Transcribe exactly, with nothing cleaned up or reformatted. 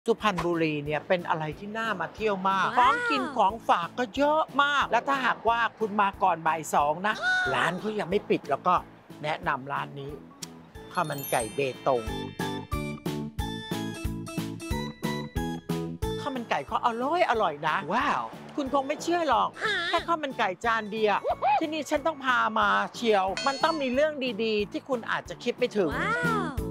สุพรรณบุรีเนี่ยเป็นอะไรที่น่ามาเที่ยวมากของกินของฝากก็เยอะมาก และถ้าหากว่าคุณมาก่อนบ่ายสองนะร้านเขายังไม่ปิดแล้วก็แนะนำร้านนี้ข้าวมันไก่เบตงข้าวมันไก่เขาอร่อยอร่อยนะว้าวคุณคงไม่เชื่อหรอกแค่ข้าวมันไก่จานเดียวที่นี่ฉันต้องพามาเชียวมันต้องมีเรื่องดีๆที่คุณอาจจะคิดไม่ถึง